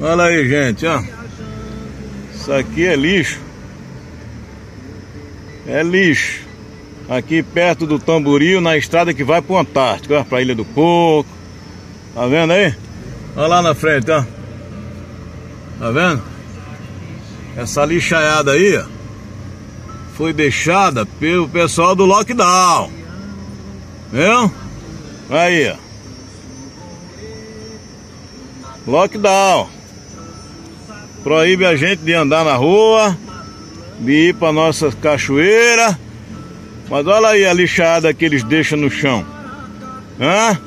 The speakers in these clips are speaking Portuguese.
Olha aí, gente, ó. Isso aqui é lixo. É lixo. Aqui perto do Tamboril, na estrada que vai pro Antártico, ó, pra Ilha do Coco. Tá vendo aí? Olha lá na frente, ó. Tá vendo? Essa lixaiada aí, ó, foi deixada pelo pessoal do lockdown. Viu? Aí, ó. Lockdown. Proíbe a gente de andar na rua, de ir pra nossa cachoeira. Mas olha aí a lixada que eles deixam no chão. Hã?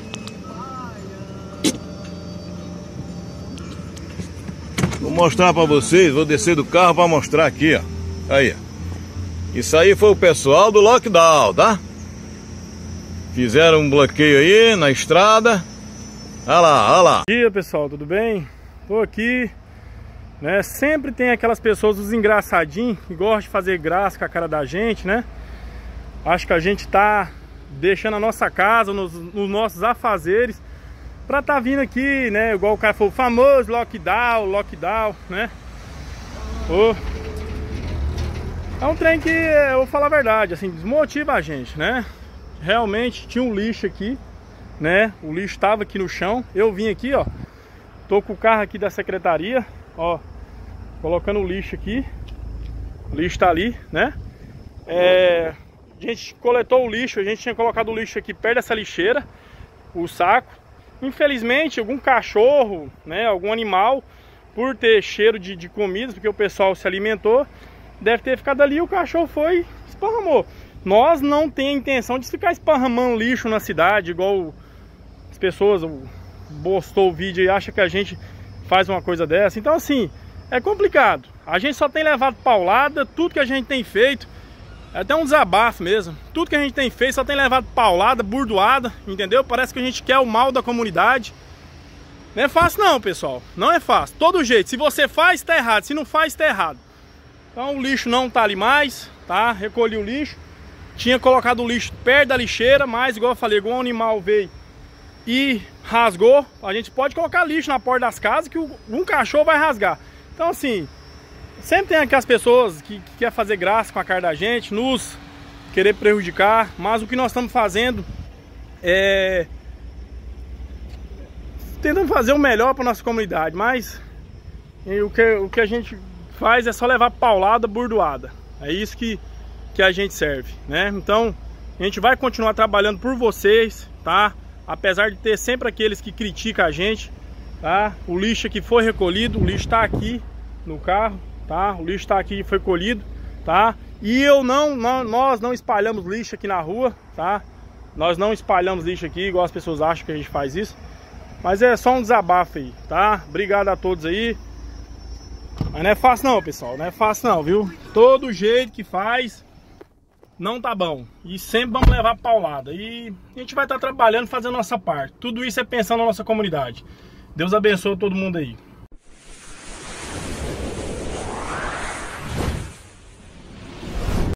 Vou mostrar pra vocês, vou descer do carro pra mostrar aqui, ó. Aí, ó. Isso aí foi o pessoal do lockdown, tá? Fizeram um bloqueio aí na estrada. Olha lá, olha lá. Bom dia, pessoal, tudo bem? Tô aqui, né? Sempre tem aquelas pessoas, os engraçadinhos, que gostam de fazer graça com a cara da gente, né? Acho que a gente tá deixando a nossa casa, nos nossos afazeres, pra tá vindo aqui, né? Igual o cara falou, o famoso lockdown, né? É um trem que, eu vou falar a verdade, assim, desmotiva a gente, né? Realmente tinha um lixo aqui, né? O lixo estava aqui no chão. Eu vim aqui, ó. Tô com o carro aqui da secretaria, ó, colocando o lixo aqui. O lixo tá ali, né? A gente coletou o lixo. A gente tinha colocado o lixo aqui perto dessa lixeira, o saco. Infelizmente, algum cachorro, né? Algum animal, por ter cheiro de comida, porque o pessoal se alimentou, deve ter ficado ali. O cachorro foi e esparramou. Nós não temos a intenção de ficar esparramando lixo na cidade, igual as pessoas postou o vídeo e acha que a gente faz uma coisa dessa. Então, assim, é complicado. A gente só tem levado paulada. Tudo que a gente tem feito é até um desabafo mesmo. Tudo que a gente tem feito só tem levado paulada, burdoada, entendeu? Parece que a gente quer o mal da comunidade. Não é fácil não, pessoal. Não é fácil. Todo jeito, se você faz, tá errado. Se não faz, tá errado. Então o lixo não tá ali mais, tá? Recolhi o lixo. Tinha colocado o lixo perto da lixeira, mas igual eu falei, algum animal veio e rasgou. A gente pode colocar lixo na porta das casas que um cachorro vai rasgar. Então, assim, sempre tem aquelas pessoas que quer fazer graça com a cara da gente, nos querer prejudicar, mas o que nós estamos fazendo é tentando fazer o melhor para nossa comunidade. Mas o que a gente faz é só levar paulada, burdoada. É isso que a gente serve, né? Então a gente vai continuar trabalhando por vocês, tá? Apesar de ter sempre aqueles que criticam a gente, tá? O lixo aqui foi recolhido, o lixo tá aqui no carro, tá? O lixo tá aqui, foi colhido, tá? E nós não espalhamos lixo aqui na rua, tá? Nós não espalhamos lixo aqui, igual as pessoas acham que a gente faz isso. Mas é só um desabafo aí, tá? Obrigado a todos aí. Mas não é fácil não, pessoal, não é fácil não, viu? Todo jeito que faz não tá bom. E sempre vamos levar paulada. E a gente vai estar trabalhando, fazendo a nossa parte. Tudo isso é pensando na nossa comunidade. Deus abençoe todo mundo aí.